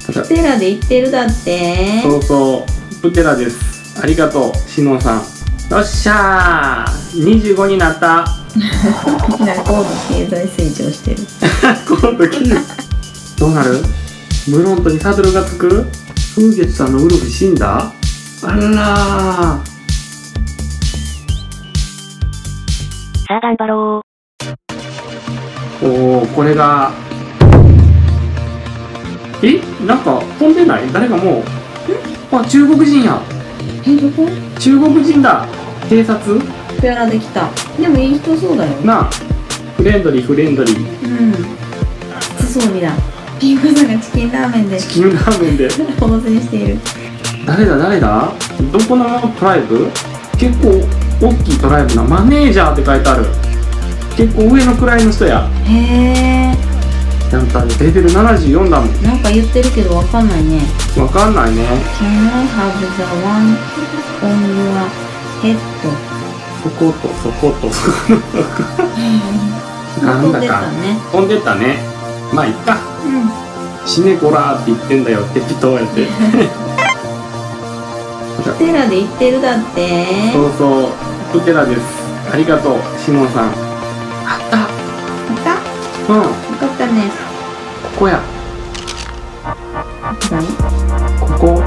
プテラで言ってるだって。 そうそう、プテラです。ありがとう、しのさん。よっしゃー、25になった。 みんな高度経済成長してる。 高度経済。どうなる？ブロントにサドルがつく？風月さんのウルフ死んだ？あらー。 さあ頑張ろう。おー、これが。なんか飛んでない？誰がもう。あ、中国人や。 どこ？ 中国人だ。警察？ ペアラできた。でもいい人そうだよ。 なあ。フレンドリー、フレンドリー。 うん。普通装備だ。ピンクさんがチキンラーメンで。 チキンラーメンで。 当選している。 誰だ？どこのトライブ？結構大きいトライブな。マネージャーって書いてある。結構上の位の人や。 へえ。 ちゃんとレベル74だもん。 なんか言ってるけどわかんないね。 わかんないね。 Can I have the one on your head? そことそことそこのとこ。なんだか飛んでったね。まあいっか。死ねこらーって言ってんだよって適当やって。 プテラで言ってるだって。 そうそう、プテラです。ありがとう、シモンさん。あった。うん。よかったね。 ここや。 何？ ここ。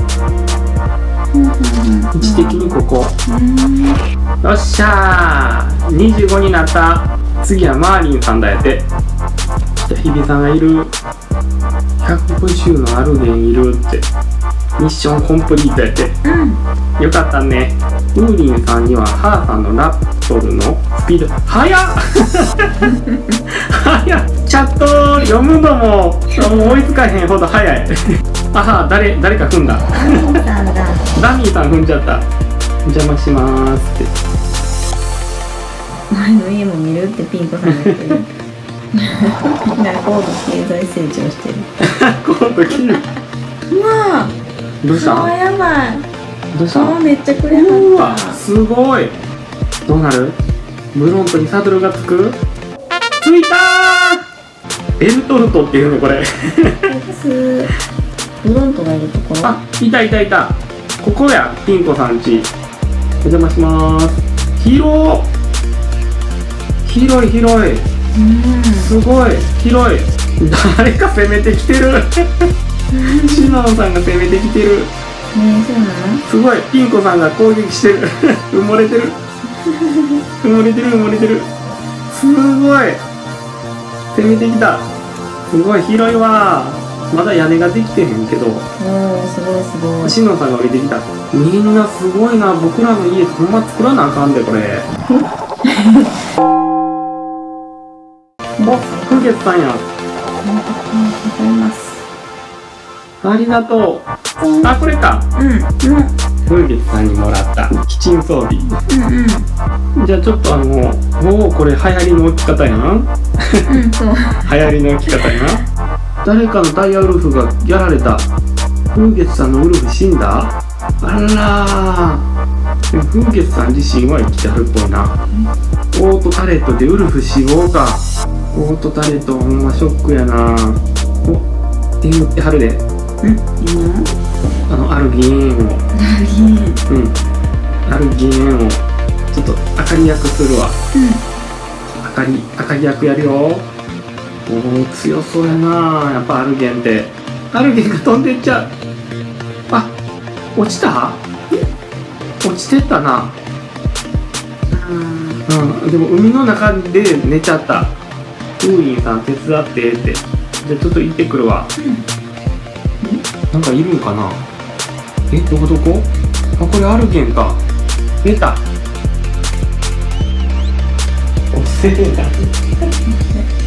位置的にここ。よっしゃー、25になった。次はマーリンさんだやて。じゃ日比さんがいる。150のアルゲンいるって。ミッションコンプリートやって。よかったね。ウーリンさんにはハーさんのラプトルのスピード速っ速っ。チャット読むのも追いつかへんほど速い。あは、誰か踏んだ。ダミーさん踏んじゃった。邪魔しまーすって。 前の家も見るってピン子さんが言ってる。みんな高度経済成長してる。 高度経済。 うわどうした？ やばい。 どうした？ めっちゃくれはった。 すごい。どうなる？ブロントにサドルがつく？ついたー。ベルトルトっていうのこれ。 ブロントがいるところ？ あ、いた。ここや、ピン子さんち。お邪魔しまーす。広い。すごい広い。誰か攻めてきてる。シナノさんが攻めてきてる。 そうなの？ すごい、ピン子さんが攻撃してる。埋もれてる。すごい。攻めてきた。すごい広いわ。まだ屋根ができてへんけど。 すごい。 シノさんが降りてきた。みんなすごいな。僕らの家ほんま作らなあかんでこれ。お、風月さんや。ありがとう。あ、これか。風月さんにもらったキチン装備。じゃあちょっとおお、これ流行りの置き方やん。流行りの置き方やな。誰かのダイヤウルフがやられた。風月さんのウルフ死んだ？あらー。でも風月さん自身は生きてはるっぽいな。オートタレットでウルフ死亡か。オートタレットほんまショックやな。お、手打ってはるで。アルギエンを。アルギエンをちょっと明かり役するわ。明かり役やるよ。おお、強そうやな。やっぱアルゲンって。アルゲンが飛んでっちゃう。あ、落ちた？落ちてったな。でも海の中で寝ちゃった。ウーリンさん手伝ってって。じゃあちょっと行ってくるわ。なんかいるんかな。どこ？あ、これアルゲンか。出た。落ちてるんだ。